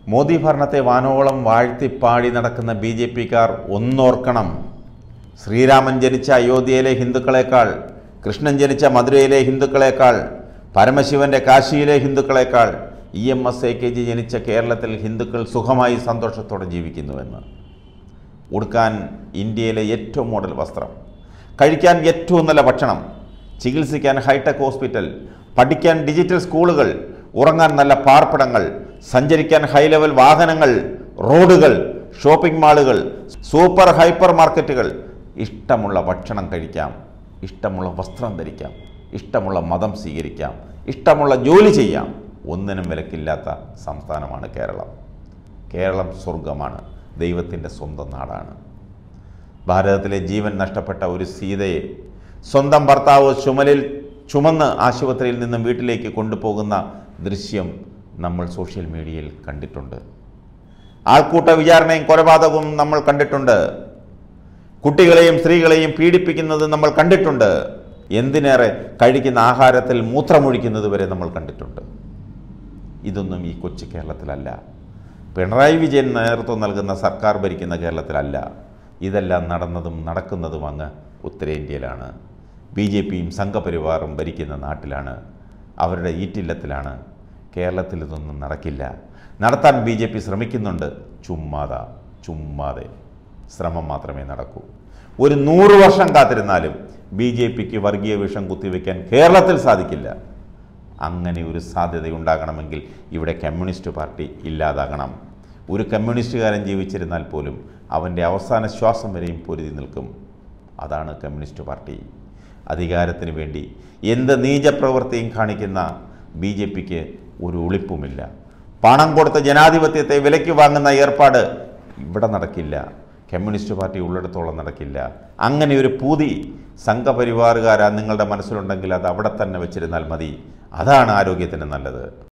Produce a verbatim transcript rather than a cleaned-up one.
മോദി ഭരണത്തെ വാനോളം വാഴ്ത്തിപ്പാടി നടക്കുന്ന ബി ജെ പിക്കാർ ഒന്നോർക്കണം. ശ്രീരാമൻ ജനിച്ച അയോധ്യയിലെ ഹിന്ദുക്കളെക്കാൾ, കൃഷ്ണൻ ജനിച്ച മധുരയിലെ ഹിന്ദുക്കളെക്കാൾ, പരമശിവന്റെ കാശിയിലെ ഹിന്ദുക്കളെക്കാൾ E M S A K G ജനിച്ച കേരളത്തിൽ ഹിന്ദുക്കൾ സുഖമായി സന്തോഷത്തോടെ ജീവിക്കുന്നുവെന്ന്. ഉടുക്കാൻ ഇന്ത്യയിലെ ഏറ്റവും മോഡൽ വസ്ത്രം, കഴിക്കാൻ ഏറ്റവും നല്ല ഭക്ഷണം, ചികിത്സിക്കാൻ ഹൈടെക് ഹോസ്പിറ്റൽ, പഠിക്കാൻ ഡിജിറ്റൽ സ്കൂളുകൾ, ഉറങ്ങാൻ നല്ല പാർപ്പിടങ്ങൾ, സഞ്ചരിക്കാൻ ഹൈ ലെവൽ വാഹനങ്ങൾ, റോഡുകൾ, ഷോപ്പിംഗ് മാളുകൾ, സൂപ്പർ ഹൈപ്പർ മാർക്കറ്റുകൾ, ഇഷ്ടമുള്ള ഭക്ഷണം കഴിക്കാം, ഇഷ്ടമുള്ള വസ്ത്രം ധരിക്കാം, ഇഷ്ടമുള്ള മതം സ്വീകരിക്കാം, ഇഷ്ടമുള്ള ജോലി ചെയ്യാം. ഒന്നിനും വിലക്കില്ലാത്ത സംസ്ഥാനമാണ് കേരളം. കേരളം സ്വർഗമാണ്, ദൈവത്തിൻ്റെ സ്വന്തം നാടാണ്. ഭാരതത്തിലെ ജീവൻ നഷ്ടപ്പെട്ട ഒരു സീതയെ സ്വന്തം ഭർത്താവ് ചുമലിൽ ചുമന്ന് ആശുപത്രിയിൽ നിന്നും വീട്ടിലേക്ക് കൊണ്ടുപോകുന്ന ദൃശ്യം നമ്മൾ സോഷ്യൽ മീഡിയയിൽ കണ്ടിട്ടുണ്ട്. ആൾക്കൂട്ട വിചാരണയും കൊലപാതകവും നമ്മൾ കണ്ടിട്ടുണ്ട്. കുട്ടികളെയും സ്ത്രീകളെയും പീഡിപ്പിക്കുന്നത് നമ്മൾ കണ്ടിട്ടുണ്ട്. എന്തിനേറെ കഴിക്കുന്ന ആഹാരത്തിൽ മൂത്രമൊഴിക്കുന്നത് വരെ നമ്മൾ കണ്ടിട്ടുണ്ട്. ഇതൊന്നും ഈ കൊച്ചു കേരളത്തിലല്ല, പിണറായി വിജയൻ നേതൃത്വം നൽകുന്ന സർക്കാർ ഭരിക്കുന്ന കേരളത്തിലല്ല. ഇതെല്ലാം നടന്നതും നടക്കുന്നതും അങ്ങ് ഉത്തരേന്ത്യയിലാണ്. ബി ജെ പിയും സംഘപരിവാറും ഭരിക്കുന്ന നാട്ടിലാണ്, അവരുടെ ഈറ്റില്ലത്തിലാണ്. കേരളത്തിൽ ഇതൊന്നും നടക്കില്ല. നടത്താൻ ബി ജെ പി ശ്രമിക്കുന്നുണ്ട്. ചുമ്മാതാ ചുമ്മാതെ ശ്രമം മാത്രമേ നടക്കൂ. ഒരു നൂറ് വർഷം കാത്തിരുന്നാലും ബി ജെ പിക്ക് വർഗീയ വിഷം കുത്തിവെക്കാൻ കേരളത്തിൽ സാധിക്കില്ല. അങ്ങനെ ഒരു സാധ്യതയുണ്ടാകണമെങ്കിൽ ഇവിടെ കമ്മ്യൂണിസ്റ്റ് പാർട്ടി ഇല്ലാതാകണം. ഒരു കമ്മ്യൂണിസ്റ്റുകാരൻ ജീവിച്ചിരുന്നാൽ പോലും അവൻ്റെ അവസാന ശ്വാസം വരെയും പൊരുതി നിൽക്കും. അതാണ് കമ്മ്യൂണിസ്റ്റ് പാർട്ടി. അധികാരത്തിന് വേണ്ടി എന്ത് നീചപ്രവൃത്തിയും കാണിക്കുന്ന ബി ജെ പിക്ക് ഒരു ഒളിപ്പുമില്ല. പണം കൊടുത്ത ജനാധിപത്യത്തെ വിലയ്ക്ക് വാങ്ങുന്ന ഏർപ്പാട് ഇവിടെ നടക്കില്ല. കമ്മ്യൂണിസ്റ്റ് പാർട്ടി ഉള്ളിടത്തോളം നടക്കില്ല. അങ്ങനെ ഒരു പൂതി സംഘപരിവാറുകാരാ നിങ്ങളുടെ മനസ്സിലുണ്ടെങ്കിൽ അത് അവിടെ തന്നെ വെച്ചിരുന്നാൽ മതി. അതാണ് ആരോഗ്യത്തിന് നല്ലത്.